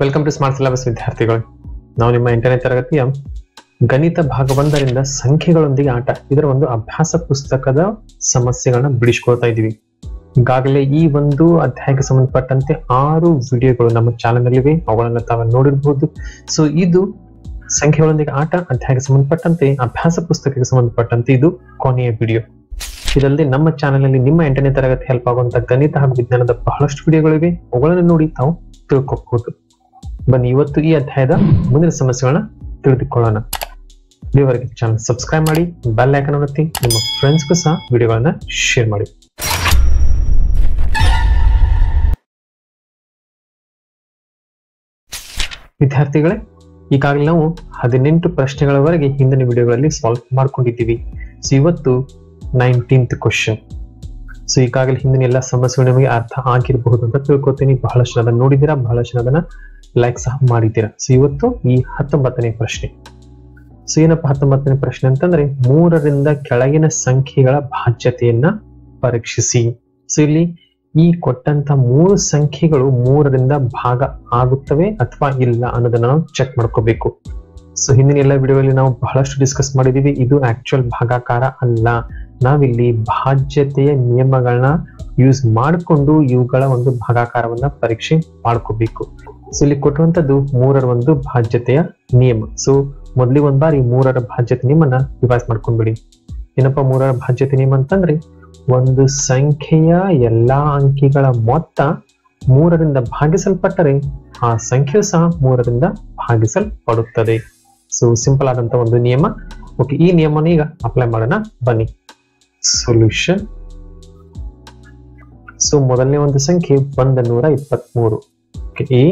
Welcome to smart syllabus ವಿದ್ಯಾರ್ಥಿಗಳು. ನಾವು ನಿಮ್ಮ 8ನೇ ತರಗತಿಯ ಗಣಿತ ಭಾಗ 1ರಿಂದ ಸಂಖ್ಯೆಗಳೊಂದಿಗೆ ಆಟ ಇದರ ಒಂದು ಅಭ್ಯಾಸ ಪುಸ್ತಕದ ಸಮಸ್ಯೆಗಳನ್ನ ಬಿಡಿಸ್ಕೊಳ್ತಾ ಇದೀವಿ. ಈಗಾಗಲೇ ಈ ಒಂದು ಅಧ್ಯಾಯಕ್ಕೆ ಸಂಬಂಧಪಟ್ಟಂತೆ 6 ವಿಡಿಯೋಗಳು ನಮ್ಮ ಚಾನೆಲ್ ನಲ್ಲಿವೆ, ಅವುಗಳನ್ನ ತಾವು ನೋಡಿರಬಹುದು. ಸೊ ಇದು ಸಂಖ್ಯೆಗಳೊಂದಿಗೆ ಆಟ ಅಧ್ಯಾಯಕ್ಕೆ ಸಂಬಂಧಪಟ್ಟಂತೆ ಅಭ್ಯಾಸ ಪುಸ್ತಕಕ್ಕೆ ಸಂಬಂಧಪಟ್ಟಂತೆ ಇದು ಕೊನೆಯ ವಿಡಿಯೋ. ಇದಲ್ಲದೆ ನಮ್ಮ ಚಾನೆಲ್ ನಲ್ಲಿ ನಿಮ್ಮ 8ನೇ ತರಗತಿ ಹೆಲ್ಪ್ ಆಗುವಂತಹ ಗಣಿತ ಹಾಗೂ ವಿಜ್ಞಾನದ ಬಹಳಷ್ಟು ವಿಡಿಯೋಗಳಿವೆ, ಅವುಗಳನ್ನು ನೋಡಿ ತಾವು ತಿಳ್ಕೊಬಹುದು. ಬನ್ನಿ ಇವತ್ತು ಈ ಅಧ್ಯಾಯದ ಮುಂದಿನ ಸಮಸ್ಯೆಗಳನ್ನ ತಿಳಿದುಕೊಳ್ಳೋಣ. ಇಲ್ಲಿವರೆಗೆ ಚಾನಲ್ ಸಬ್ಸ್ಕ್ರೈಬ್ ಮಾಡಿ, ಬೆಲ್ ಐಕಾನ್ ಒತ್ತಿ, ನಿಮ್ಮ ಫ್ರೆಂಡ್ಸ್ಗೂ ಸಹ ವಿಡಿಯೋಗಳನ್ನ ಶೇರ್ ಮಾಡಿ. ವಿದ್ಯಾರ್ಥಿಗಳೇ, ಈಗಾಗಲೇ ನಾವು 18 ಪ್ರಶ್ನೆಗಳವರೆಗೆ ಹಿಂದಿನ ವಿಡಿಯೋಗಳಲ್ಲಿ ಸಾಲ್ವ್ ಮಾಡ್ಕೊಂಡಿದ್ದೀವಿ. ಸೊ ಇವತ್ತು 19th ಕ್ವಶನ್. ಸೊ ಈಗಾಗಲೇ ಹಿಂದಿನ ಎಲ್ಲ ಸಮಸ್ಯೆಗಳು ನಿಮಗೆ ಅರ್ಥ ಆಗಿರಬಹುದು ಅಂತ ತಿಳ್ಕೊತೀನಿ. ಬಹಳಷ್ಟು ಅದನ್ನ ನೋಡಿದ್ದೀರಾ, ಬಹಳಷ್ಟು ಅದನ್ನ ಲೈಕ್ ಸಹ ಮಾಡಿದ್ದೀರಾ. ಸೊ ಇವತ್ತು ಈ 19ನೇ ಪ್ರಶ್ನೆ. ಸೊ ಏನಪ್ಪ 19ನೇ ಪ್ರಶ್ನೆ ಅಂತಂದ್ರೆ 3ರಿಂದ ಕೆಳಗಿನ ಸಂಖ್ಯೆಗಳ ಭಾಜ್ಯತೆಯನ್ನ ಪರೀಕ್ಷಿಸಿ. ಸೊ ಇಲ್ಲಿ ಈ ಕೊಟ್ಟಂತ 3 ಸಂಖ್ಯೆಗಳು 3ರಿಂದ ಭಾಗ ಆಗುತ್ತವೆ ಅಥವಾ ಇಲ್ಲ ಅನ್ನೋದನ್ನ ನಾವು ಚೆಕ್ ಮಾಡ್ಕೋಬೇಕು. ಸೊ ಹಿಂದಿನ ಎಲ್ಲ ವಿಡಿಯೋದಲ್ಲಿ ನಾವು ಬಹಳಷ್ಟು ಡಿಸ್ಕಸ್ ಮಾಡಿದೀವಿ, ಇದು ಆಕ್ಚುಯಲ್ ಭಾಗಾಕಾರ ಅಲ್ಲ. ನಾವಿಲ್ಲಿ ಭಾಜ್ಯತೆಯ ನಿಯಮಗಳನ್ನ ಯೂಸ್ ಮಾಡಿಕೊಂಡು ಇವುಗಳ ಒಂದು ಭಾಗಾಕಾರವನ್ನ ಪರೀಕ್ಷೆ ಮಾಡ್ಕೋಬೇಕು. ಸೊ ಇಲ್ಲಿ ಕೊಟ್ಟುವಂತದ್ದು 3ರ ಒಂದು ಭಾಜ್ಯತೆಯ ನಿಯಮ. ಸೊ ಮೊದಲಿಗೆ ಒಂದ್ ಬಾರಿ 3ರ ಭಾಜ್ಯತೆ ನಿಯಮನ ರಿವೈಸ್ ಮಾಡ್ಕೊಂಡ್ಬಿಡಿ. ಏನಪ್ಪಾ 3ರ ಭಾಜ್ಯತೆ ನಿಯಮ ಅಂತಂದ್ರೆ ಒಂದು ಸಂಖ್ಯೆಯ ಎಲ್ಲಾ ಅಂಕಿಗಳ ಮೊತ್ತ 3ರಿಂದ ಭಾಗಿಸಲ್ಪಟ್ಟರೆ ಆ ಸಂಖ್ಯೆಯು ಸಹ 3ರಿಂದ ಭಾಗಿಸಲ್ಪಡುತ್ತದೆ. ಸೊ ಸಿಂಪಲ್ ಆದಂತ ಒಂದು ನಿಯಮ. ಓಕೆ, ಈ ನಿಯಮನ ಈಗ ಅಪ್ಲೈ ಮಾಡೋಣ ಬನ್ನಿ. ಸೊಲ್ಯೂಷನ್. ಸೊ ಮೊದಲನೇ ಒಂದು ಸಂಖ್ಯೆ 123. ಈ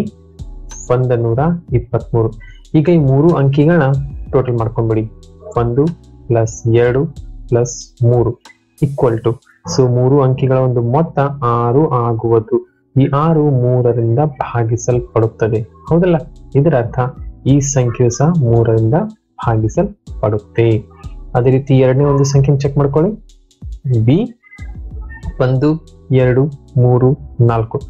123. ಈಗ ಈ 3 ಅಂಕಿಗಳನ್ನ ಟೋಟಲ್ ಮಾಡ್ಕೊಂಡ್ಬಿಡಿ. 1 + 2 + 3 ಈಕ್ವಲ್ ಟು. ಸೊ 3 ಅಂಕಿಗಳ ಒಂದು ಮೊತ್ತ 6 ಆಗುವುದು. ಈ 6 3ರಿಂದ ಭಾಗಿಸಲ್ಪಡುತ್ತದೆ, ಹೌದಲ್ಲ? ಇದರ ಅರ್ಥ ಈ ಸಂಖ್ಯೆಯು ಸಹ 3ರಿಂದ ಭಾಗಿಸಲ್ಪಡುತ್ತೆ. ಅದೇ ರೀತಿ ಎರಡನೇ ಒಂದು ಸಂಖ್ಯೆ ಚೆಕ್ ಮಾಡ್ಕೊಳ್ಳಿ. ಬಿ 1 2 3 4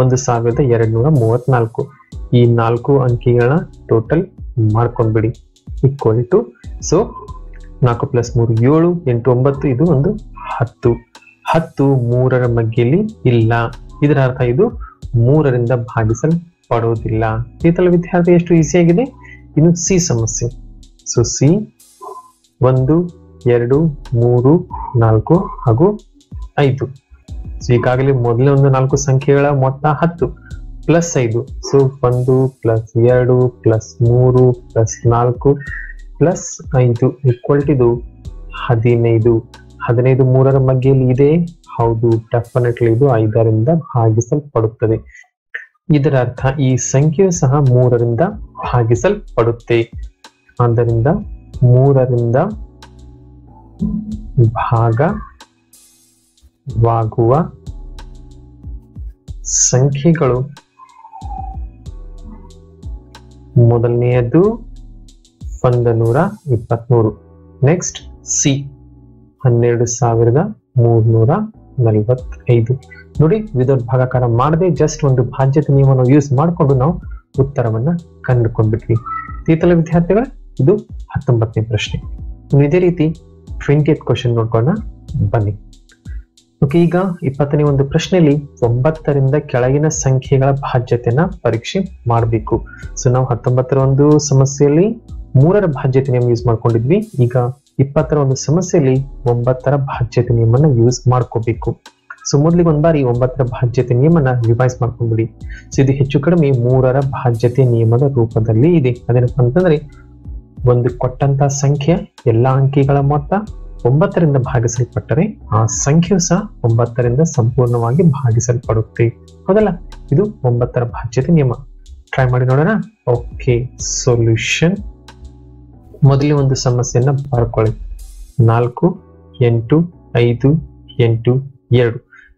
1234. ಈ 4 ಅಂಕಿಗಳನ್ನ ಟೋಟಲ್ ಮಾಡ್ಕೊಂಡ್ಬಿಡಿ ಈಕ್ವಲ್ ಟು. ಸೊ 4 + 3 7 8 9 ಇದು ಒಂದು 10. 10 3ರ ಮಧ್ಯೆಯಲ್ಲಿ ಇಲ್ಲ. ಇದರ ಅರ್ಥ ಇದು 3ರಿಂದ ಭಾಗಿಸಲ್ಪಡುವುದಿಲ್ಲ. ಈತಲ ವಿದ್ಯಾರ್ಥಿ ಎಷ್ಟು ಈಸಿ ಆಗಿದೆ. ಇನ್ನು ಸಿ ಸಮಸ್ಯೆ. ಸೊ ಸಿ 1 2 3 4 ಹಾಗೂ 5. ಸೊ ಈಗಾಗಲೇ ಮೊದಲನೇ ಒಂದು 4 ಸಂಖ್ಯೆಗಳ ಮೊತ್ತ 10 + 5. ಸೊ 1 + 2 + 3 + 4 + 5 ಈಕ್ವಲ್ ಟು ಇದು 15. 15 3ರ ಮಧ್ಯೆಯಲ್ಲಿ ಇದೆ, ಹೌದು, ಡೆಫಿನೆಟ್ಲಿ ಇದು 5ರಿಂದ ಭಾಗಿಸಲ್ಪಡುತ್ತದೆ. ಇದರ ಅರ್ಥ ಈ ಸಂಖ್ಯೆಯು ಸಹ 3ರಿಂದ ಭಾಗಿಸಲ್ಪಡುತ್ತೆ. ಆದ್ದರಿಂದ 3ರಿಂದ ಭಾಗವಾಗುವ ಸಂಖ್ಯೆಗಳು ಮೊದಲನೆಯದು 123. Next C 12345. ನೋಡಿ, ವಿದೌಟ್ ಭಾಗಾಕಾರ ಮಾಡದೆ ಜಸ್ಟ್ ಒಂದು ಭಾಜ್ಯತೆ ನಿಯಮವನ್ನು ಯೂಸ್ ಮಾಡಿಕೊಂಡು ನಾವು ಉತ್ತರವನ್ನ ಕಂಡುಕೊಂಡ್ಬಿಟ್ವಿ. ಈತಲ ವಿದ್ಯಾರ್ಥಿಗಳ ಇದು 19ನೇ ಪ್ರಶ್ನೆ. ಇದೇ ರೀತಿ 20th ಕ್ವಶನ್ ನೋಡ್ಕೊಳ್ಳೋಣ ಬನ್ನಿ. ಓಕೆ, ಈಗ 20ನೇ ಒಂದು ಪ್ರಶ್ನೆಯಲ್ಲಿ 9ರಿಂದ ಕೆಳಗಿನ ಸಂಖ್ಯೆಗಳ ಭಾಜ್ಯತೆಯನ್ನ ಪರೀಕ್ಷೆ ಮಾಡಬೇಕು. ಸೊ ನಾವು 19ರ ಒಂದು ಸಮಸ್ಯೆಯಲ್ಲಿ 3ರ ಭಾಜ್ಯತೆ ನಿಯಮ ಯೂಸ್ ಮಾಡ್ಕೊಂಡಿದ್ವಿ. ಈಗ 20ರ ಒಂದು ಸಮಸ್ಯೆಯಲ್ಲಿ 9ರ ಭಾಜ್ಯತೆ ನಿಯಮನ ಯೂಸ್ ಮಾಡ್ಕೋಬೇಕು. ಸೊ ಮೊದಲಿಗೆ ಒಂದ್ ಬಾರಿ 9ರ ಭಾಜ್ಯತೆ ನಿಯಮನ ರಿವೈಸ್ ಮಾಡ್ಕೊಂಡ್ಬಿಡಿ. ಸೊ ಇದು ಹೆಚ್ಚು ಕಡಿಮೆ 3ರ ಭಾಜ್ಯತೆ ನಿಯಮದ ರೂಪದಲ್ಲಿ ಇದೆ. ಅದೇನಪ್ಪ ಅಂತಂದ್ರೆ ಒಂದು ಕೊಟ್ಟಂತ ಸಂಖ್ಯೆ ಎಲ್ಲಾ ಅಂಕಿಗಳ ಮೊತ್ತ 9ರಿಂದ ಭಾಗಿಸಲ್ಪಟ್ಟರೆ ಆ ಸಂಖ್ಯೆಯು ಸಹ 9ರಿಂದ ಸಂಪೂರ್ಣವಾಗಿ ಭಾಗಿಸಲ್ಪಡುತ್ತೆ, ಹೌದಲ್ಲ? ಇದು 9ರ ಭಾಜ್ಯತೆ ನಿಯಮ. ಟ್ರೈ ಮಾಡಿ ನೋಡೋಣ. Okay, solution. ಮೊದಲೇ ಒಂದು ಸಮಸ್ಯೆಯನ್ನ ಬರ್ಕೊಳ್ಳಿ. 4 8 5 8 2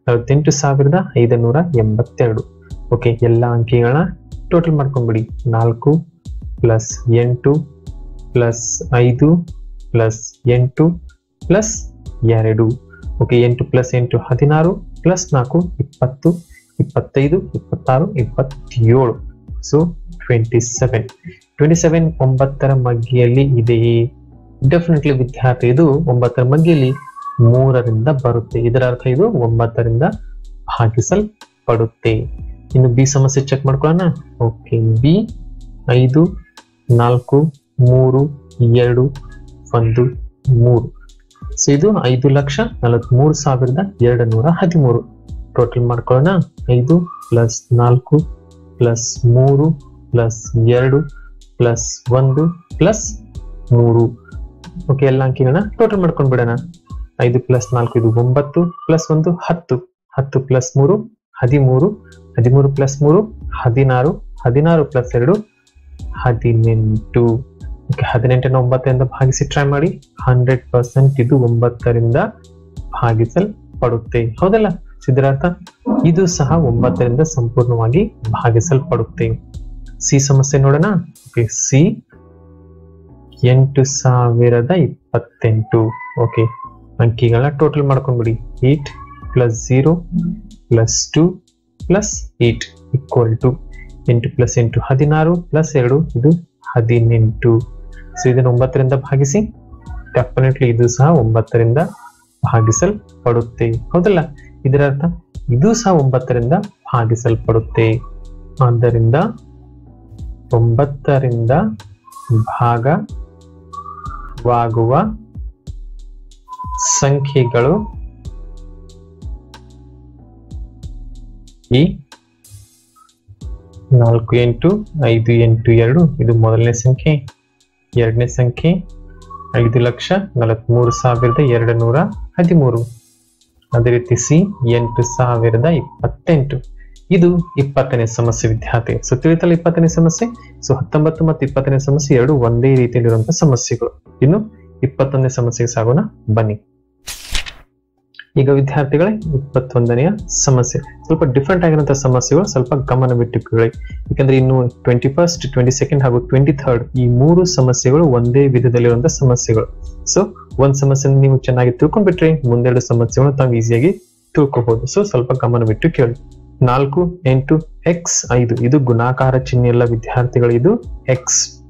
48,582. ಓಕೆ, ಎಲ್ಲಾ ಅಂಕಿಗಳನ್ನ ಟೋಟಲ್ ಮಾಡ್ಕೊಂಡ್ಬಿಡಿ. 4 + 8 + 5 + 8 + 2. ಓಕೆ, 8 + 8 16 + 4 20 25 26 27. ಸೊ 27 9ರ ಮಗ್ಗಿಯಲ್ಲಿ ಇದೆಯೇ? ಡೆಫಿನೆಟ್ಲಿ ವಿದ್ಯಾರ್ಥಿ, ಇದು 9ರ ಮಗ್ಗಿಯಲ್ಲಿ 3ರಿಂದ ಬರುತ್ತೆ. ಇದರ ಅರ್ಥ ಇದು 9ರಿಂದ ಭಾಗಿಸಲ್ಪಡುತ್ತೆ. ಇನ್ನು ಬಿ ಸಮಸ್ಯೆ ಚೆಕ್ ಮಾಡ್ಕೊಳ್ಳೋಣ. Okay, B 5 4 3 2 1 3. ಸೊ ಇದು 5,43,213. ಟೋಟಲ್ ಮಾಡ್ಕೊಳ್ಳೋಣ. 5 + 4 + 3 + 2 + 1 + 3. ಓಕೆ, ಎಲ್ಲ ಅಂಕಿಗಳನ್ನ ಟೋಟಲ್ ಮಾಡ್ಕೊಂಡ್ ಬಿಡೋಣ. 5 + 4 ಇದು 9 + 1 10 10 + 3 13 13 + 3 16 16 + 2 18. ಓಕೆ, 18ನ್ನು 9ರಿಂದ ಭಾಗಿಸಿ ಟ್ರೈ ಮಾಡಿ. 100% ಇದು 9ರಿಂದ ಭಾಗಿಸಲ್ಪಡುತ್ತೆ. ಹೌದಲ್ಲ? ಇದರರ್ಥ ಇದು ಸಹ 9ರಿಂದ ಸಂಪೂರ್ಣವಾಗಿ ಭಾಗಿಸಲ್ಪಡುತ್ತೆ. ಸಿ ಸಮಸ್ಯೆ ನೋಡೋಣ. Okay, C 8028. ಓಕೆ, ಅಂಕಿಗಳನ್ನ ಟೋಟಲ್ ಮಾಡ್ಕೊಂಡ್ಬಿಡಿ. 8 + 0 + 2 + 8 = 8 + 8 16 + 2 ಇದು 18. ಸೊ ಇದನ್ನು 9ರಿಂದ ಭಾಗಿಸಿ. ಡೆಫಿನೆಟ್ಲಿ ಇದು ಸಹ 9ರಿಂದ ಭಾಗಿಸಲ್ಪಡುತ್ತೆ. ಹೌದಲ್ಲ? ಇದರ ಅರ್ಥ ಇದು ಸಹ 9ರಿಂದ ಭಾಗಿಸಲ್ಪಡುತ್ತೆ. ಆದ್ದರಿಂದ 9ರಿಂದ ಭಾಗವಾಗುವ ಸಂಖ್ಯೆಗಳು ಈ 4 8 5 8 2 ಇದು ಮೊದಲನೇ ಸಂಖ್ಯೆ. ಎರಡನೇ ಸಂಖ್ಯೆ 5,43,213. ಅದೇ ರೀತಿ ಸಿ 8028. ಇದು 20ನೇ ಸಮಸ್ಯೆ ವಿದ್ಯಾರ್ಥಿ. ಸೊ ತಿಳಿತಲ್ಲ 20ನೇ ಸಮಸ್ಯೆ. ಸೊ 19 ಮತ್ತು 20ನೇ ಸಮಸ್ಯೆ ಎರಡು ಒಂದೇ ರೀತಿಯಲ್ಲಿರುವಂತಹ ಸಮಸ್ಯೆಗಳು. ಇನ್ನು 21ನೇ ಸಮಸ್ಯೆಗೆ ಸಾಗೋಣ ಬನ್ನಿ. ಈಗ ವಿದ್ಯಾರ್ಥಿಗಳೇ 21ನೆಯ ಸಮಸ್ಯೆ ಸ್ವಲ್ಪ ಡಿಫ್ರೆಂಟ್ ಆಗಿರುವಂತಹ ಸಮಸ್ಯೆಗಳು, ಸ್ವಲ್ಪ ಗಮನವಿಟ್ಟುಕೊಳ್ಳಿ. ಯಾಕಂದ್ರೆ ಇನ್ನು 21st 22nd ಹಾಗೂ 23rd ಈ 3 ಸಮಸ್ಯೆಗಳು ಒಂದೇ ವಿಧದಲ್ಲಿರುವಂತಹ ಸಮಸ್ಯೆಗಳು. ಸೊ ಒಂದ್ ಸಮಸ್ಯೆ ನೀವು ಚೆನ್ನಾಗಿ ತಿಳ್ಕೊಂಡ್ಬಿಟ್ರೆ ಮುಂದೆರಡು ಸಮಸ್ಯೆಗಳು ತಾವು ಈಸಿಯಾಗಿ ತಿಳ್ಕೋಬಹುದು. ಸೊ ಸ್ವಲ್ಪ ಗಮನವಿಟ್ಟು ಕೇಳಿ. 4 8 x 5 ಇದು ಗುಣಾಕಾರ ಚಿಹ್ನೆ ಎಲ್ಲ ವಿದ್ಯಾರ್ಥಿಗಳು. ಇದು x.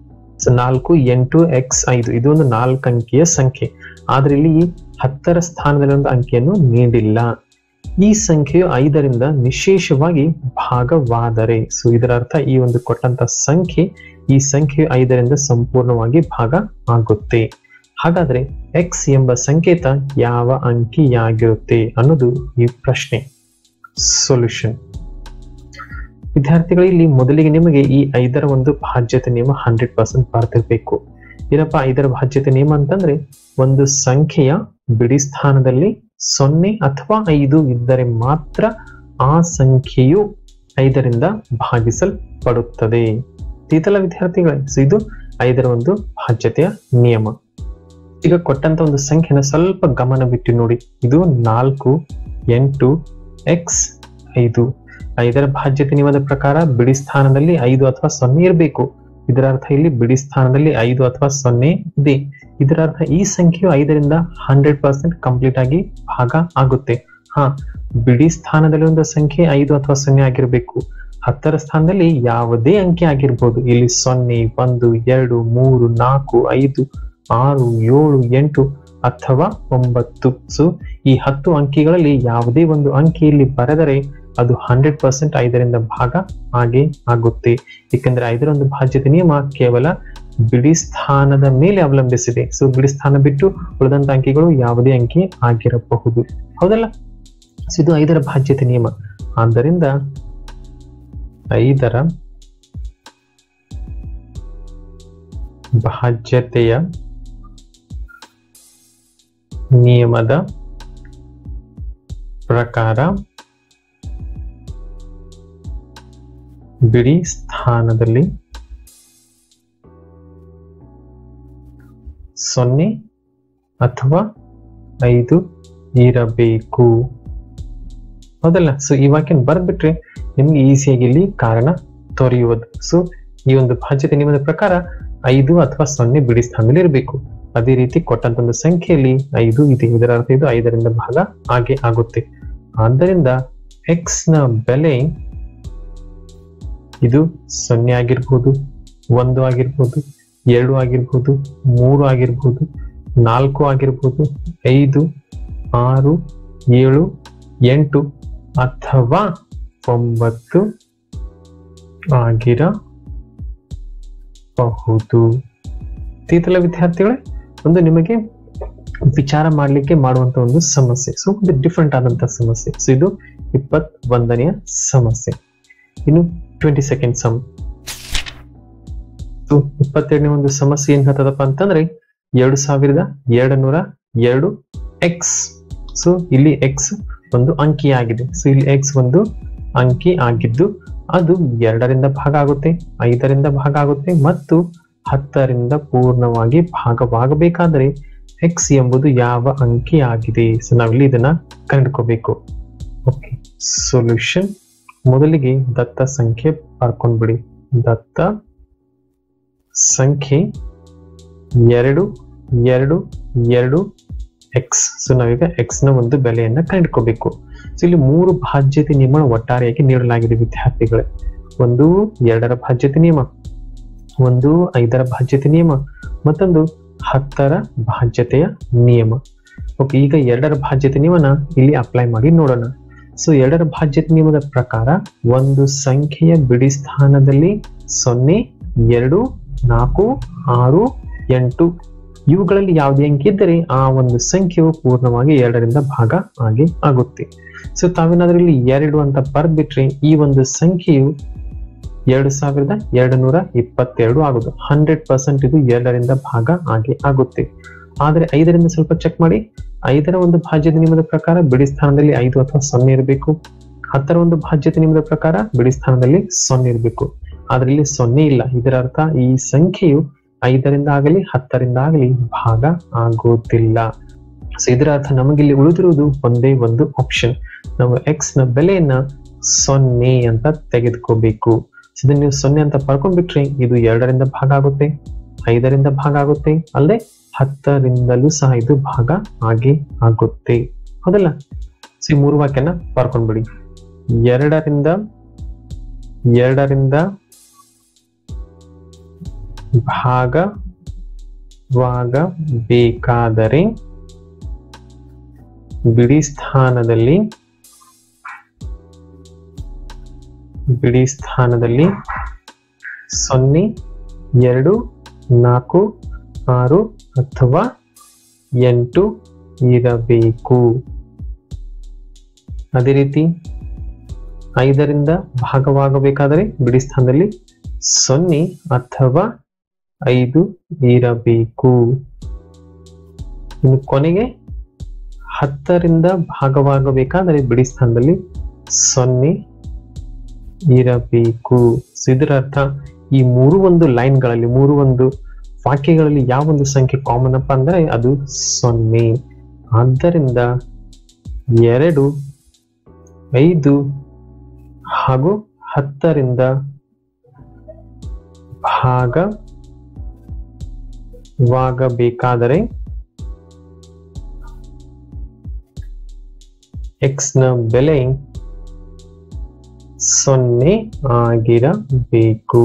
4 8 x 5 ಇದು ಒಂದು 4 ಅಂಕಿಯ ಸಂಖ್ಯೆ. ಆದ್ರೆ ಇಲ್ಲಿ 10ರ ಸ್ಥಾನದಲ್ಲಿ ಒಂದು ಅಂಕಿಯನ್ನು ನೀಡಿಲ್ಲ. ಈ ಸಂಖ್ಯೆಯು 5ರಿಂದ ನಿಶೇಷವಾಗಿ ಭಾಗವಾದರೆ, ಸೊ ಇದರ ಅರ್ಥ ಈ ಒಂದು ಕೊಟ್ಟಂತ ಸಂಖ್ಯೆ, ಈ ಸಂಖ್ಯೆಯು 5ರಿಂದ ಸಂಪೂರ್ಣವಾಗಿ ಭಾಗ ಆಗುತ್ತೆ. ಹಾಗಾದ್ರೆ x ಎಂಬ ಸಂಕೇತ ಯಾವ ಅಂಕಿಯಾಗಿರುತ್ತೆ ಅನ್ನೋದು ಈ ಪ್ರಶ್ನೆ. ಸೊಲ್ಯೂಷನ್ ವಿದ್ಯಾರ್ಥಿಗಳು, ಇಲ್ಲಿ ಮೊದಲಿಗೆ ನಿಮಗೆ ಈ 5ರ ಒಂದು ಭಾಜ್ಯತೆ ನಿಯಮ 100% ಬರ್ತಿರ್ಬೇಕು. ಏನಪ್ಪಾ 5ರ ಭಾಜ್ಯತೆ ನಿಯಮ ಅಂತಂದ್ರೆ, ಒಂದು ಸಂಖ್ಯೆಯ ಬಿಡಿ ಸ್ಥಾನದಲ್ಲಿ 0 ಅಥವಾ 5 ಇದ್ದರೆ ಮಾತ್ರ ಆ ಸಂಖ್ಯೆಯು 5ರಿಂದ ಭಾಗಿಸಲ್ಪಡುತ್ತದೆ. ಇದೆಲ್ಲ ವಿದ್ಯಾರ್ಥಿಗಳೇ, ಇದು 5ರ ಒಂದು ಭಾಜ್ಯತೆಯ ನಿಯಮ. ಈಗ ಕೊಟ್ಟಂತ ಒಂದು ಸಂಖ್ಯೆನ ಸ್ವಲ್ಪ ಗಮನವಿಟ್ಟು ನೋಡಿ. ಇದು 4 8 x 5. 5ರ ಭಾಜ್ಯತೆ ನಿಯಮದ ಪ್ರಕಾರ ಬಿಡಿ ಸ್ಥಾನದಲ್ಲಿ 5 ಅಥವಾ 0 ಇರಬೇಕು. ಇದರ ಅರ್ಥ ಇಲ್ಲಿ ಬಿಡಿ ಸ್ಥಾನದಲ್ಲಿ 5 ಅಥವಾ 0 ಇದೆ. ಇದರ ಅರ್ಥ ಈ ಸಂಖ್ಯೆಯು 5ರಿಂದ 100% ಕಂಪ್ಲೀಟ್ ಆಗಿ ಭಾಗ ಆಗುತ್ತೆ. ಬಿಡಿ ಸ್ಥಾನದಲ್ಲಿ ಒಂದು ಸಂಖ್ಯೆ 5 ಅಥವಾ 0 ಆಗಿರ್ಬೇಕು. 10ರ ಸ್ಥಾನದಲ್ಲಿ ಯಾವುದೇ ಅಂಕಿ ಆಗಿರ್ಬೋದು. ಇಲ್ಲಿ 0 1 2 3 4 5 6 7 8 ಅಥವಾ 9. ಸೊ ಈ 10 ಅಂಕಿಗಳಲ್ಲಿ ಯಾವುದೇ ಒಂದು ಅಂಕಿ ಇಲ್ಲಿ ಬರೆದರೆ ಅದು 100% 5ರಿಂದ ಭಾಗ ಹಾಗೆ ಆಗುತ್ತೆ. ಏಕೆಂದ್ರೆ 5ರ ಒಂದು ಭಾಜ್ಯತೆ ನಿಯಮ ಕೇವಲ ಬಿಡಿ ಸ್ಥಾನದ ಮೇಲೆ ಅವಲಂಬಿಸಿದೆ. ಸೊ ಬಿಡಿ ಸ್ಥಾನ ಬಿಟ್ಟು ಉಳಿದಂತ ಅಂಕಿಗಳು ಯಾವುದೇ ಅಂಕಿ ಆಗಿರಬಹುದು. ಹೌದಲ್ಲ? ಇದು 5ರ ಭಾಜ್ಯತೆ ನಿಯಮ. ಆದ್ದರಿಂದ 5ರ ಭಾಜ್ಯತೆಯ ನಿಯಮದ ಪ್ರಕಾರ ಬಿಡಿ ಸ್ಥಾನದಲ್ಲಿ 0 ಅಥವಾ 5 ಇರಬೇಕು. ಹೌದಲ್ಲ? ಸೊ ಈ ವಾಕ್ಯ ಬರ್ದ್ಬಿಟ್ರೆ ನಿಮ್ಗೆ ಈಸಿಯಾಗಿ ಇಲ್ಲಿ ಕಾರಣ ತೊರೆಯುವುದು. ಸೊ ಈ ಒಂದು ಭಾಜ್ಯತೆ ನಿಯಮದ ಪ್ರಕಾರ 5 ಅಥವಾ 0 ಬಿಡಿ ಸ್ಥಾನದಲ್ಲಿ ಇರಬೇಕು. ಅದೇ ರೀತಿ ಕೊಟ್ಟಂತ ಒಂದು ಸಂಖ್ಯೆಯಲ್ಲಿ 5 ಇದೆ. ಇದರ ಅರ್ಥ ಇದು 5ರಿಂದ ಭಾಗ ಹಾಗೆ ಆಗುತ್ತೆ. ಆದ್ದರಿಂದ x ನ ಬೆಲೆ ಇದು 0 ಆಗಿರ್ಬೋದು, 1 ಆಗಿರ್ಬೋದು, 2 ಆಗಿರ್ಬೋದು, 3 ಆಗಿರ್ಬೋದು, 4 ಆಗಿರ್ಬೋದು, 5, 6, 7, 8 ಅಥವಾ 9 ಆಗಿರಬಹುದು. ತೀತಲ ವಿದ್ಯಾರ್ಥಿಗಳೇ, ಒಂದು ನಿಮಗೆ ವಿಚಾರ ಮಾಡಲಿಕ್ಕೆ ಮಾಡುವಂತ ಒಂದು ಸಮಸ್ಯೆ. ಸೊ ಇದು ಡಿಫ್ರೆಂಟ್ ಆದಂತ ಸಮಸ್ಯೆ. ಸೊ ಇದು 21ನೇ ಸಮಸ್ಯೆ. ಇನ್ನು 22nd ಸಮ್. ಸೊ 22ನೇ ಒಂದು ಸಮಸ್ಯೆ ಏನ್ ಹೇಳ್ತದಪ್ಪ ಅಂತಂದ್ರೆ 2202 ಎಕ್ಸ್. ಸೊ ಇಲ್ಲಿ ಎಕ್ಸ್ ಒಂದು ಅಂಕಿ ಆಗಿದೆ. ಸೊ ಇಲ್ಲಿ ಎಕ್ಸ್ ಒಂದು ಅಂಕಿ ಆಗಿದ್ದು ಅದು 2ರಿಂದ ಭಾಗ ಆಗುತ್ತೆ, 5ರಿಂದ ಭಾಗ ಆಗುತ್ತೆ ಮತ್ತು 10ರಿಂದ ಪೂರ್ಣವಾಗಿ ಭಾಗವಾಗಬೇಕಾದರೆ ಎಕ್ಸ್ ಎಂಬುದು ಯಾವ ಅಂಕಿ ಆಗಿದೆ. ಸೊ ನಾವಿಲ್ಲಿ ಇದನ್ನ ಕಂಡುಕೋಬೇಕು. Okay, solution. ಮೊದಲಿಗೆ ದತ್ತ ಸಂಖ್ಯೆ ಬರ್ಕೊಂಡ್ಬಿಡಿ. ದತ್ತ ಸಂಖ್ಯೆ 2, 2, 2 ಎಕ್ಸ್. ಸೊ ನಾವೀಗ ಎಕ್ಸ್ ನ ಒಂದು ಬೆಲೆಯನ್ನ ಕಂಡುಕೋಬೇಕು. ಸೊ ಇಲ್ಲಿ 3 ಭಾಜ್ಯತೆ ನಿಯಮ ಒಟ್ಟಾರೆಯಾಗಿ ನೀಡಲಾಗಿದೆ ವಿದ್ಯಾರ್ಥಿಗಳೇ. ಒಂದು 2ರ ಭಾಜ್ಯತೆ ನಿಯಮ, ಒಂದು 5ರ ಭಾಜ್ಯತೆ ನಿಯಮ, ಮತ್ತೊಂದು 10ರ ಭಾಜ್ಯತೆಯ ನಿಯಮ. ಓಕೆ, ಈಗ 2ರ ಭಾಜ್ಯತೆ ನಿಯಮನ ಇಲ್ಲಿ ಅಪ್ಲೈ ಮಾಡಿ ನೋಡೋಣ. ಸೊ 2ರ ಭಾಜ್ಯತೆ ನಿಯಮದ ಪ್ರಕಾರ ಒಂದು ಸಂಖ್ಯೆಯ ಬಿಡಿ ಸ್ಥಾನದಲ್ಲಿ 0, 2, 4, 6, 8 ಇವುಗಳಲ್ಲಿ ಯಾವುದೇ ಅಂಕಿ ಇದ್ದರೆ ಆ ಒಂದು ಸಂಖ್ಯೆಯು ಪೂರ್ಣವಾಗಿ 2ರಿಂದ ಭಾಗ ಆಗುತ್ತೆ. ಸೊ ತಾವೇನಾದ್ರೂ ಇಲ್ಲಿ 2 ಅಂತ ಬರ್ಬಿಟ್ರೆ ಈ ಒಂದು ಸಂಖ್ಯೆಯು 2222 ಆಗುದು. 100% ಇದು 2ರಿಂದ ಭಾಗ ಆಗುತ್ತೆ. ಆದ್ರೆ 5ರಿಂದ ಸ್ವಲ್ಪ ಚೆಕ್ ಮಾಡಿ. 5ರ ಒಂದು ಭಾಜ್ಯತೆ ನಿಯಮದ ಪ್ರಕಾರ ಬಿಡಿ ಸ್ಥಾನದಲ್ಲಿ 5 ಅಥವಾ 0 ಇರಬೇಕು. 10ರ ಒಂದು ಭಾಜ್ಯತೆ ನಿಯಮದ ಪ್ರಕಾರ ಬಿಡಿ ಸ್ಥಾನದಲ್ಲಿ 0 ಇರಬೇಕು. ಆದ್ರೆ ಇಲ್ಲಿ 0 ಇಲ್ಲ. ಇದರ ಅರ್ಥ ಈ ಸಂಖ್ಯೆಯು 5ರಿಂದ ಆಗಲಿ 10ರಿಂದ ಆಗಲಿ ಭಾಗ ಆಗೋದಿಲ್ಲ. ಸೊ ಇದರ ಅರ್ಥ ನಮಗಿಲ್ಲಿ ಉಳಿದಿರುವುದು ಒಂದೇ ಒಂದು ಆಪ್ಷನ್. ನಾವು ಎಕ್ಸ್ ನ ಬೆಲೆಯನ್ನ 0 ಅಂತ ತೆಗೆದುಕೋಬೇಕು. ಇದನ್ನ ನೀವು 0 ಅಂತ ಬರ್ಕೊಂಡ್ಬಿಟ್ರೆ ಇದು 2ರಿಂದ ಭಾಗ ಆಗುತ್ತೆ, 5ರಿಂದ ಭಾಗ ಆಗುತ್ತೆ, ಅಲ್ಲದೆ 10ರಿಂದಲೂ ಸಹ ಇದು ಭಾಗ ಆಗುತ್ತೆ. ಹೌದಲ್ಲ? ಸೊ ಈ 3 ವಾಕ್ಯನ ಬರ್ಕೊಂಡ್ಬಿಡಿ. 2ರಿಂದ ಭಾಗವಾಗಬೇಕಾದರೆ ಬಿಡಿ ಸ್ಥಾನದಲ್ಲಿ 0, 2, 4, 6 ಅಥವಾ 8 ಇರಬೇಕು. ಅದೇ ರೀತಿ 5ರಿಂದ ಭಾಗವಾಗಬೇಕಾದರೆ ಬಿಡಿ ಸ್ಥಾನದಲ್ಲಿ 0 ಅಥವಾ 5 ಇರಬೇಕು. ಇನ್ನು ಕೊನೆಗೆ 10ರಿಂದ ಭಾಗವಾಗಬೇಕಾದರೆ ಬಿಡಿ ಸ್ಥಾನದಲ್ಲಿ 0 ಇರಬೇಕು. ಇದರ ಅರ್ಥ ಈ 3 ಒಂದು ಲೈನ್ಗಳಲ್ಲಿ, 3 ಒಂದು ವಾಕ್ಯಗಳಲ್ಲಿ ಯಾವ ಒಂದು ಸಂಖ್ಯೆ ಕಾಮನ್ ಅಪ್ಪ ಅಂದ್ರೆ ಅದು 0. ಆದ್ದರಿಂದ 2, 5 ಹಾಗೂ 10ರಿಂದ ಭಾಗವಾಗಬೇಕಾದರೆ ಎಕ್ಸ್ ನ ಬೆಲೆ 0 ಆಗಿರಬೇಕು.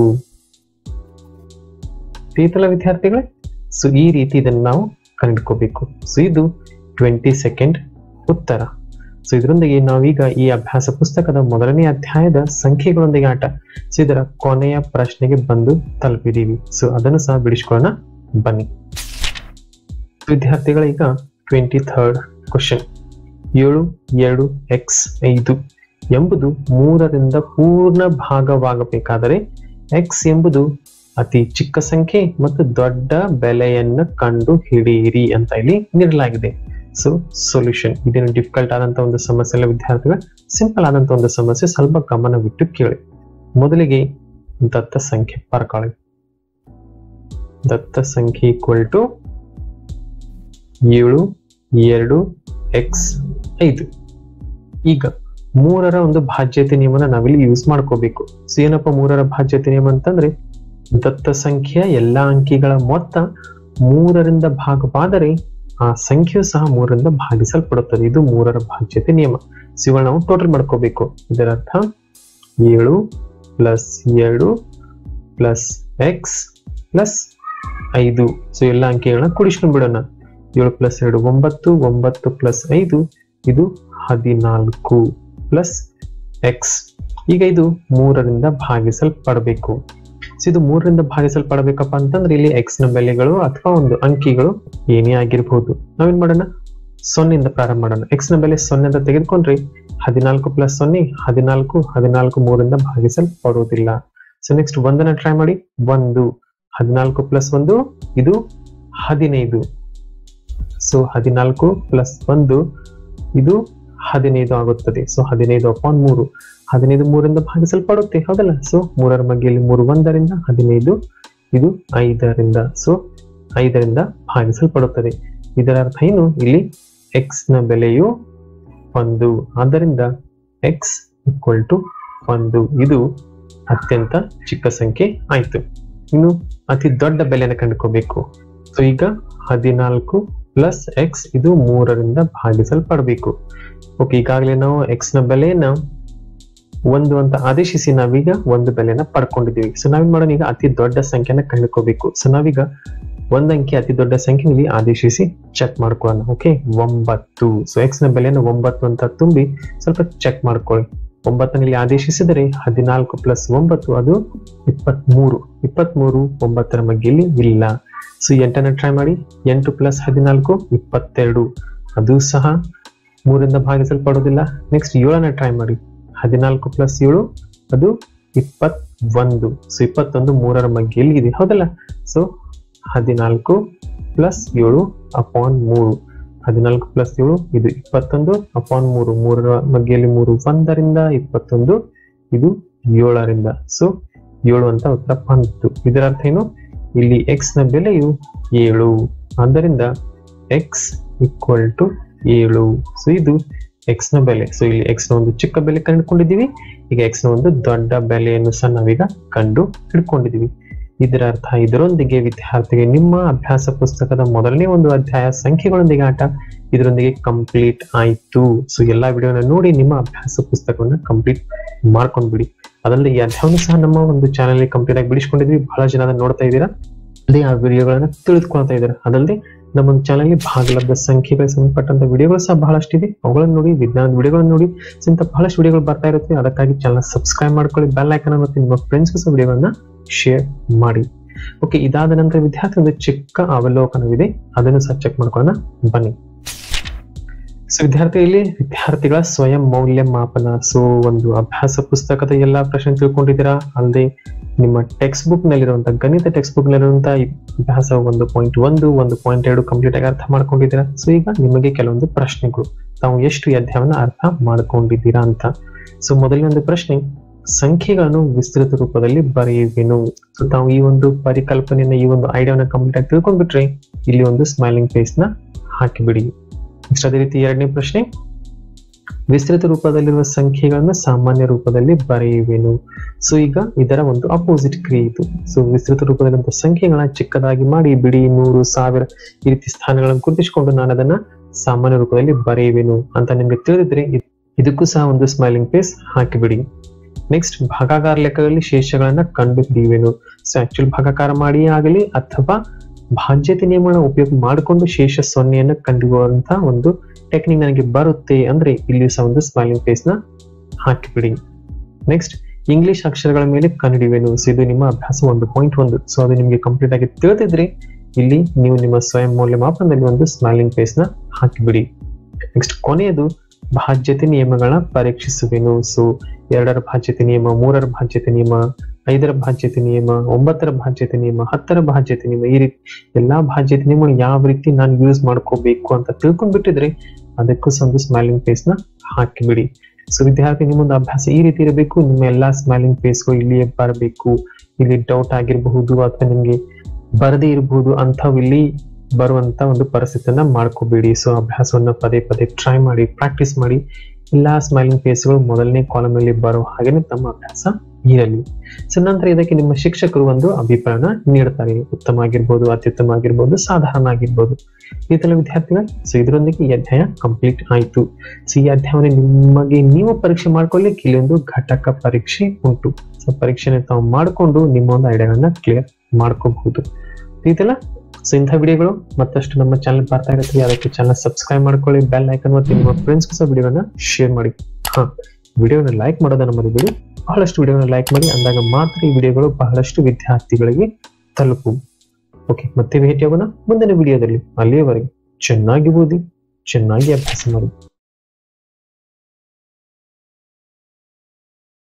ತೀತಲ ವಿದ್ಯಾರ್ಥಿಗಳೇ, ಸೊ ಈ ರೀತಿ ಇದನ್ನು ನಾವು ಕಂಡುಕೋಬೇಕು. ಸೊ ಇದು 22nd ಉತ್ತರ. ಸೊ ಇದರೊಂದಿಗೆ ನಾವೀಗ ಈ ಅಭ್ಯಾಸ ಪುಸ್ತಕದ 1ನೇ ಅಧ್ಯಾಯದ ಸಂಖ್ಯೆಗಳೊಂದಿಗೆ ಆಟ, ಸೊ ಇದರ ಕೊನೆಯ ಪ್ರಶ್ನೆಗೆ ಬಂದು ತಲುಪಿದೀವಿ. ಸೊ ಅದನ್ನು ಸಹ ಬಿಡಿಸ್ಕೊಳ್ಳೋಣ ಬನ್ನಿ ವಿದ್ಯಾರ್ಥಿಗಳ. ಈಗ 23rd ಕ್ವಶನ್. 7, 2 x 5 ಎಂಬುದು 3ರಿಂದ ಪೂರ್ಣ ಭಾಗವಾಗಬೇಕಾದರೆ ಎಕ್ಸ್ ಎಂಬುದು ಅತಿ ಚಿಕ್ಕ ಸಂಖ್ಯೆ ಮತ್ತು ದೊಡ್ಡ ಬೆಲೆಯನ್ನು ಕಂಡು ಹಿಡಿಯಿರಿ ಅಂತ ಇಲ್ಲಿ ನೀಡಲಾಗಿದೆ. So solution. ಇದೇನು ಡಿಫಿಕಲ್ಟ್ ಆದಂತ ಒಂದು ಸಮಸ್ಯೆ ಅಲ್ಲ ವಿದ್ಯಾರ್ಥಿಗಳ, ಸಿಂಪಲ್ ಆದಂತ ಒಂದು ಸಮಸ್ಯೆ. ಸ್ವಲ್ಪ ಗಮನವಿಟ್ಟು ಕೇಳಿ. ಮೊದಲಿಗೆ ದತ್ತ ಸಂಖ್ಯೆ ಬರ್ಕೊಳ್ಳಿ. ದತ್ತ ಸಂಖ್ಯೆ ಈಕ್ವಲ್ ಟು 7, 2 x 5. ಈಗ 3ರ ಒಂದು ಭಾಜ್ಯತೆ ನಿಯಮನ ನಾವಿಲ್ಲಿ ಯೂಸ್ ಮಾಡ್ಕೋಬೇಕು. ಸೊ ಏನಪ್ಪ 3ರ ಭಾಜ್ಯತೆ ನಿಯಮ ಅಂತಂದ್ರೆ ದತ್ತ ಸಂಖ್ಯೆಯ ಎಲ್ಲಾ ಅಂಕಿಗಳ ಮೊತ್ತ 3ರಿಂದ ಭಾಗವಾದರೆ ಆ ಸಂಖ್ಯೆಯು ಸಹ 3ರಿಂದ ಭಾಗಿಸಲ್ಪಡುತ್ತದೆ. ಇದು 3ರ ಭಾಜ್ಯತೆ ನಿಯಮ. ಸೊ ಇವಾಗ ನಾವು ಟೋಟಲ್ ಮಾಡ್ಕೋಬೇಕು. ಇದರ ಅರ್ಥ 7, plus 2 plus X plus 5. So ಎಲ್ಲ ಅಂಕಿಗಳನ್ನ ಕೂಡಿಸ್ಕೊಂಡು ಬಿಡೋಣ. 7 ಪ್ಲಸ್ 2 9, 9 ಪ್ಲಸ್ 5 ಇದು 14 ಪ್ಲಸ್ ಎಕ್ಸ್. ಈಗ ಇದು 3ರಿಂದ ಭಾಗಿಸಲ್ಪಡಬೇಕು. ಸೊ ಇದು 3ರಿಂದ ಭಾಗಿಸಲ್ಪಡಬೇಕಪ್ಪ ಅಂತಂದ್ರೆ ಇಲ್ಲಿ ಎಕ್ಸ್ ನ ಬೆಲೆಗಳು ಅಥವಾ ಒಂದು ಅಂಕಿಗಳು ಏನೇ ಆಗಿರ್ಬೋದು. ನಾವೇನ್ ಮಾಡೋಣ, 0 ಪ್ರಾರಂಭ ಮಾಡೋಣ. ಎಕ್ಸ್ ನ ಬೆಲೆ 0 ಅಂತ ತೆಗೆದುಕೊಂಡ್ರೆ 14 ಪ್ಲಸ್ 0 14, 14 3ರಿಂದ ಭಾಗಿಸಲ್ಪಡುವುದಿಲ್ಲ. ಸೊ ನೆಕ್ಸ್ಟ್ 1 ಟ್ರೈ ಮಾಡಿ. 1 14 ಪ್ಲಸ್ 1 ಇದು 15. ಸೊ 14 ಪ್ಲಸ್ 1 ಇದು 15 ಆಗುತ್ತದೆ. ಸೊ 15/3 15 3ರಿಂದ ಭಾಗಿಸಲ್ಪಡುತ್ತೆ, ಹೌದಲ್ಲ. ಸೊ 3ರ ಮಧ್ಯೆಯಲ್ಲಿ 3 1ರಿಂದ 15 ಇದು 5ರಿಂದ. ಸೊ 5ರಿಂದ ಭಾಗಿಸಲ್ಪಡುತ್ತದೆ. ಇದರ ಅರ್ಥ ಏನು, ಇಲ್ಲಿ ಎಕ್ಸ್ ನ ಬೆಲೆಯು 1. ಆದ್ದರಿಂದ ಎಕ್ಸ್ ಈಕ್ವಲ್ ಟು 1. ಇದು ಅತ್ಯಂತ ಚಿಕ್ಕ ಸಂಖ್ಯೆ ಆಯ್ತು. ಇನ್ನು ಅತಿ ದೊಡ್ಡ ಬೆಲೆಯನ್ನು ಕಂಡುಕೋಬೇಕು. ಸೊ ಈಗ 14 ಪ್ಲಸ್ ಎಕ್ಸ್ ಇದು 3ರಿಂದ ಭಾಗಿಸಲ್ಪಡಬೇಕು. ಓಕೆ, ಈಗಾಗಲೇ ನಾವು ಎಕ್ಸ್ ನ ಬೆಲೆಯನ್ನ 1 ಅಂತ ಆದೇಶಿಸಿ ನಾವೀಗ ಒಂದು ಬೆಲೆನ ಪಡ್ಕೊಂಡಿದ್ದೀವಿ. ಸೊ ನಾವೇನ್ ಮಾಡೋಣ, ಈಗ ಅತಿ ದೊಡ್ಡ ಸಂಖ್ಯೆನ ಕಂಡುಕೋಬೇಕು. ಸೊ ನಾವೀಗ ಒಂದ್ ಅಂಕಿ ಅತಿ ದೊಡ್ಡ ಸಂಖ್ಯೆಯಲ್ಲಿ ಆದೇಶಿಸಿ ಚೆಕ್ ಮಾಡ್ಕೊಳ್ಳೋಣ. ಓಕೆ, 9. ಸೊ ಎಕ್ಸ್ ನ ಬೆಲೆಯನ್ನು 9 ಅಂತ ತುಂಬಿ ಸ್ವಲ್ಪ ಚೆಕ್ ಮಾಡ್ಕೊಳ್ಳಿ. 9ನಲ್ಲಿ ಆದೇಶಿಸಿದರೆ 14 ಪ್ಲಸ್ 9 ಅದು 23. 23 9ರ ಮಧ್ಯೆಯಲ್ಲಿ ಇಲ್ಲ. ಸೊ 8ನ ಟ್ರೈ ಮಾಡಿ. 8 ಪ್ಲಸ್ 14 22. ಅದು ಸಹ 3ರಿಂದ ಭಾಗಿಸಲ್ಪಡುವುದಿಲ್ಲ. ನೆಕ್ಸ್ಟ್ 7ನ ಟ್ರೈ ಮಾಡಿ. 14 ಪ್ಲಸ್ 7 ಅದು 21. ಸೊ 21 3ರ ಮಧ್ಯೆಯಲ್ಲಿ ಇದೆ, ಹೌದಲ್ಲ. So 14 plus 7 upon 3. 14 ಪ್ಲಸ್ 7 ಇದು 21 ಅಪಾನ್ 3. 3ರ ಮಧ್ಯೆಯಲ್ಲಿ 3 1ರಿಂದ 21 ಇದು 7ರಿಂದ. ಸೊ 7 ಅಂತ ಉತ್ತರ ಬಂತು. ಇದರ ಅರ್ಥ ಏನು, ಇಲ್ಲಿ ಎಕ್ಸ್ ನ ಬೆಲೆಯು 7. ಆದ್ದರಿಂದ ಎಕ್ಸ್ ಈಕ್ವಲ್ ಟು 7. ಸೊ ಇದು ಎಕ್ಸ್ ನ ಬೆಲೆ. ಸೊ ಇಲ್ಲಿ ಎಕ್ಸ್ ನ ಒಂದು ಚಿಕ್ಕ ಬೆಲೆ ಕಂಡುಕೊಂಡಿದ್ದೀವಿ. ಈಗ ಎಕ್ಸ್ ನ ಒಂದು ದೊಡ್ಡ ಬೆಲೆಯನ್ನು ಸಹ ನಾವೀಗ ಕಂಡು ಹಿಡ್ಕೊಂಡಿದ್ದೀವಿ. ಇದರ ಅರ್ಥ ಇದರೊಂದಿಗೆ ವಿದ್ಯಾರ್ಥಿಗೆ ನಿಮ್ಮ ಅಭ್ಯಾಸ ಪುಸ್ತಕದ ಮೊದಲನೇ ಒಂದು ಅಧ್ಯಾಯ ಸಂಖ್ಯೆಗಳೊಂದಿಗೆ ಆಟ ಇದರೊಂದಿಗೆ ಕಂಪ್ಲೀಟ್ ಆಯ್ತು. ಸೊ ಎಲ್ಲಾ ವಿಡಿಯೋನ ನೋಡಿ ನಿಮ್ಮ ಅಭ್ಯಾಸ ಪುಸ್ತಕವನ್ನ ಕಂಪ್ಲೀಟ್ ಮಾಡ್ಕೊಂಡ್ಬಿಡಿ. ಅದಲ್ಲದೆ ಈ ಅಧ್ಯಾಯವನ್ನು ಸಹ ನಮ್ಮ ಒಂದು ಚಾನಲ್ ಕಂಪ್ಲೀಟ್ ಆಗಿ ಬಿಡಿಸ್ಕೊಂಡಿದ್ವಿ. ಬಹಳ ಜನ ಅದನ್ನ ನೋಡ್ತಾ ಇದ್ದೀರಾ, ಅದೇ ಆ ವಿಡಿಯೋಗಳನ್ನ ತಿಳಿದುಕೊಳ್ತಾ ಇದ್ದಾರೆ. ಅದಲ್ಲದೆ ನಮ್ಮ ಒಂದು ಚಾನಲ್ ಭಾಗಲಬ್ಧ ಸಂಖ್ಯೆಗಳಿಗೆ ಸಂಬಂಧಪಟ್ಟಂತ ವಿಡಿಯೋಗಳು ಸಹ ಬಹಳಷ್ಟಿದೆ. ಅವುಗಳನ್ನು ನೋಡಿ, ವಿಜ್ಞಾನದ ವಿಡಿಯೋಗಳನ್ನು ನೋಡಿ. ಇಂಥ ಬಹಳಷ್ಟು ವಿಡಿಯೋಗಳು ಬರ್ತಾ ಇರುತ್ತೆ. ಅದಕ್ಕಾಗಿ ಚಾನಲ್ ಸಬ್ಸ್ಕ್ರೈಬ್ ಮಾಡ್ಕೊಳ್ಳಿ, ಬೆಲ್ ಐಕಾನ್ ಮತ್ತೆ ನಿಮ್ಮ ಫ್ರೆಂಡ್ಸ್ ಸಹ ವಿಡಿಯೋಗಳನ್ನ ಶೇರ್ ಮಾಡಿ. ಓಕೆ, ಇದಾದ ನಂತರ ವಿದ್ಯಾರ್ಥಿ ಒಂದು ಚಿಕ್ಕ ಅವಲೋಕನವಿದೆ, ಅದನ್ನು ಸಹ ಚೆಕ್ ಮಾಡ್ಕೊಳ್ಳೋಣ ಬನ್ನಿ. ಸೊ ವಿದ್ಯಾರ್ಥಿಗಳ ಸ್ವಯಂ ಮೌಲ್ಯಮಾಪನ. ಸೊ ಒಂದು ಅಭ್ಯಾಸ ಪುಸ್ತಕದ ಎಲ್ಲಾ ಪ್ರಶ್ನೆ ತಿಳ್ಕೊಂಡಿದ್ದೀರಾ. ಅಲ್ಲದೆ ನಿಮ್ಮ ಟೆಕ್ಸ್ಟ್ ಬುಕ್ ನಲ್ಲಿರುವಂತಹ ಗಣಿತ ಟೆಕ್ಸ್ಟ್ ಬುಕ್ ನಲ್ಲಿರುವಂತಹ ಅಭ್ಯಾಸ 1.1 1.2 ಕಂಪ್ಲೀಟ್ ಆಗಿ ಅರ್ಥ ಮಾಡ್ಕೊಂಡಿದ್ದೀರಾ. ಸೊ ಈಗ ನಿಮಗೆ ಕೆಲವೊಂದು ಪ್ರಶ್ನೆಗಳು, ತಾವು ಎಷ್ಟು ಈ ಅಧ್ಯಾಯವನ್ನು ಅರ್ಥ ಮಾಡ್ಕೊಂಡಿದ್ದೀರಾ ಅಂತ. ಸೊ ಮೊದಲನೇ ಒಂದು ಪ್ರಶ್ನೆ, ಸಂಖ್ಯೆಗಳನ್ನು ವಿಸ್ತೃತ ರೂಪದಲ್ಲಿ ಬರೆಯುವೆನು. ಸೊ ತಾವು ಈ ಒಂದು ಪರಿಕಲ್ಪನೆಯನ್ನ, ಈ ಒಂದು ಐಡಿಯಾವನ್ನ ಕಂಪ್ಲೀಟ್ ಆಗಿ ತಿಳ್ಕೊಂಡ್ಬಿಟ್ರೆ ಇಲ್ಲಿ ಒಂದು ಸ್ಮೈಲಿಂಗ್ ಫೇಸ್ ನ ಹಾಕಿಬಿಡಿ. ನೆಕ್ಸ್ಟ್ ಅದೇ ರೀತಿ ಎರಡನೇ ಪ್ರಶ್ನೆ, ವಿಸ್ತೃತ ರೂಪದಲ್ಲಿರುವ ಸಂಖ್ಯೆಗಳನ್ನು ಸಾಮಾನ್ಯ ರೂಪದಲ್ಲಿ ಬರೆಯುವೆನು. ಸೊ ಈಗ ಇದರ ಒಂದು ಅಪೋಸಿಟ್ ಕ್ರಿಯೆ ಇದು. ಸೊ ವಿಸ್ತೃತ ರೂಪದಲ್ಲಿರುವಂತಹ ಸಂಖ್ಯೆಗಳನ್ನ ಚಿಕ್ಕದಾಗಿ ಮಾಡಿ ಬಿಡಿ, 100 1000 ಈ ರೀತಿ ಸ್ಥಾನಗಳನ್ನು ಗುರುತಿಸಿಕೊಂಡು ನಾನು ಅದನ್ನ ಸಾಮಾನ್ಯ ರೂಪದಲ್ಲಿ ಬರೆಯುವೆನು ಅಂತ ನಿಮ್ಗೆ ತಿಳಿದಿದ್ರೆ ಇದಕ್ಕೂ ಸಹ ಒಂದು ಸ್ಮೈಲಿಂಗ್ ಫೇಸ್ ಹಾಕಿಬಿಡಿ. ನೆಕ್ಸ್ಟ್, ಭಾಗಾಕಾರ ಲೆಕ್ಕದಲ್ಲಿ ಶೇಷಗಳನ್ನ ಕಂಡು ಹಿಡಿಯುವೆನು. ಸೊ ಆಕ್ಚುಲ್ ಭಾಗಾಕಾರ ಮಾಡಿ ಆಗಲಿ ಅಥವಾ ಭಾಜ್ಯತೆ ನಿಯಮಗಳನ್ನ ಉಪಯೋಗ ಮಾಡಿಕೊಂಡು ಶೇಷ 0ಯನ್ನು ಕಂಡುಹಿಡಿಯುವಂತಹ ಒಂದು ಟೆಕ್ನಿಕ್ ನನಗೆ ಬರುತ್ತೆ ಅಂದ್ರೆ ಇಲ್ಲಿ ಸಹ ಒಂದು ಸ್ಮೈಲಿಂಗ್ ಫೇಸ್ ನ ಹಾಕಿಬಿಡಿ. ನೆಕ್ಸ್ಟ್, ಇಂಗ್ಲಿಷ್ ಅಕ್ಷರಗಳ ಮೇಲೆ ಕಂಡುಹಿಡಿಯುವೆನು. ಸೊ ಇದು ನಿಮ್ಮ ಅಭ್ಯಾಸ 1.1. ಸೊ ಅದು ನಿಮ್ಗೆ ಕಂಪ್ಲೀಟ್ ಆಗಿ ತಿಳಿದಿದ್ರೆ ಇಲ್ಲಿ ನೀವು ನಿಮ್ಮ ಸ್ವಯಂ ಮೌಲ್ಯಮಾಪನದಲ್ಲಿ ಒಂದು ಸ್ಮೈಲಿಂಗ್ ಫೇಸ್ ನ ಹಾಕಿಬಿಡಿ. ನೆಕ್ಸ್ಟ್, ಕೊನೆಯದು ಭಾಜ್ಯತೆ ನಿಯಮಗಳನ್ನ ಪರೀಕ್ಷಿಸುವೆನು. ಸೊ 2ರ ಭಾಜ್ಯತೆ ನಿಯಮ, 3ರ ಭಾಜ್ಯತೆ ನಿಯಮ, 5ರ ಭಾಜ್ಯತೆ ನಿಯಮ, 9ರ ಭಾಜ್ಯತೆ ನಿಯಮ, 10ರ ಭಾಜ್ಯತೆ ನಿಯಮ, ಈ ರೀತಿ ಎಲ್ಲಾ ಭಾಜ್ಯತೆ ನಿಯಮಗಳು ಯಾವ ರೀತಿ ನಾನು ಯೂಸ್ ಮಾಡ್ಕೋಬೇಕು ಅಂತ ತಿಳ್ಕೊಂಡ್ಬಿಟ್ಟಿದ್ರೆ ಅದಕ್ಕೂ ಒಂದು ಸ್ಮೈಲಿಂಗ್ ಫೇಸ್ ನ ಹಾಕಿಬಿಡಿ. ಸೊ ವಿದ್ಯಾರ್ಥಿ, ನಿಮ್ಮೊಂದು ಅಭ್ಯಾಸ ಈ ರೀತಿ ಇರಬೇಕು. ನಿಮ್ಮ ಎಲ್ಲಾ ಸ್ಮೈಲಿಂಗ್ ಫೇಸ್ಗಳು ಇಲ್ಲಿಯೇ ಬರಬೇಕು. ಇಲ್ಲಿ ಡೌಟ್ ಆಗಿರಬಹುದು ಅಥವಾ ನಿಮ್ಗೆ ಬರದೇ ಇರಬಹುದು, ಅಂಥವು ಇಲ್ಲಿ ಬರುವಂತ ಒಂದು ಪರಿಸ್ಥಿತಿಯನ್ನ ಮಾಡ್ಕೋಬೇಡಿ. ಸೊ ಅಭ್ಯಾಸವನ್ನ ಪದೇ ಪದೇ ಟ್ರೈ ಮಾಡಿ, ಪ್ರಾಕ್ಟೀಸ್ ಮಾಡಿ. ಎಲ್ಲಾ ಸ್ಮೈಲಿಂಗ್ ಫೇಸ್ಗಳು ಮೊದಲನೇ ಕಾಲಮ್ ನಲ್ಲಿ ಬರೋ ಹಾಗೇನೆ ತಮ್ಮ ಅಭ್ಯಾಸ ಇರಲಿ. ಸೊ ನಂತರ ಇದಕ್ಕೆ ನಿಮ್ಮ ಶಿಕ್ಷಕರು ಒಂದು ಅಭಿಪ್ರಾಯನ ನೀಡ್ತಾರೆ. ಉತ್ತಮ ಆಗಿರ್ಬೋದು, ಅತ್ಯುತ್ತಮ ಆಗಿರ್ಬೋದು, ಸಾಧಾರಣ ಆಗಿರ್ಬೋದು. ಇದೆಲ್ಲ ವಿದ್ಯಾರ್ಥಿಗಳು, ಸೊ ಇದರೊಂದಿಗೆ ಈ ಅಧ್ಯಾಯ ಕಂಪ್ಲೀಟ್ ಆಯ್ತು. ಸೊ ಈ ಅಧ್ಯಾಯವನ್ನು ನಿಮಗೆ ನೀವು ಪರೀಕ್ಷೆ ಮಾಡ್ಕೊಳ್ಳಿಕ್ಕೆ ಇಲ್ಲಿ ಒಂದು ಘಟಕ ಪರೀಕ್ಷೆ ಉಂಟು. ಸೊ ಪರೀಕ್ಷೆನ ತಾವು ಮಾಡಿಕೊಂಡು ನಿಮ್ಮ ಒಂದು ಐಡಿಯಾಗಳನ್ನ ಕ್ಲಿಯರ್ ಮಾಡ್ಕೋಬಹುದು ಇದೆಲ್ಲ. ಸೊ ಇಂಥ ವಿಡಿಯೋಗಳು ಮತ್ತಷ್ಟು ನಮ್ಮ ಚಾನಲ್ ಬರ್ತಾ ಇರುತ್ತೆ, ಅದಕ್ಕೆ ಚಾನಲ್ ಸಬ್ಸ್ಕ್ರೈಬ್ ಮಾಡ್ಕೊಳ್ಳಿ, ಬೆಲ್ ಐಕನ್ ಒತ್ತಿ, ನಿಮ್ಮ ಫ್ರೆಂಡ್ಸ್ಗೂ ಸಹ ವಿಡಿಯೋನ ಶೇರ್ ಮಾಡಿ. ವಿಡಿಯೋನ ಲೈಕ್ ಮಾಡೋದನ್ನ ಮರಿಬೇಡಿ, ಬಹಳಷ್ಟು ವಿಡಿಯೋನ ಲೈಕ್ ಮಾಡಿ, ಅಂದಾಗ ಮಾತ್ರ ಈ ವಿಡಿಯೋಗಳು ಬಹಳಷ್ಟು ವಿದ್ಯಾರ್ಥಿಗಳಿಗೆ ತಲುಪು. ಓಕೆ, ಮತ್ತೆ ಭೇಟಿಯಾಗೋಣ ಮುಂದಿನ ವಿಡಿಯೋದಲ್ಲಿ. ಅಲ್ಲಿಯವರೆಗೆ ಚೆನ್ನಾಗಿ ಓದಿ, ಚೆನ್ನಾಗಿ ಅಭ್ಯಾಸ ಮಾಡಿ.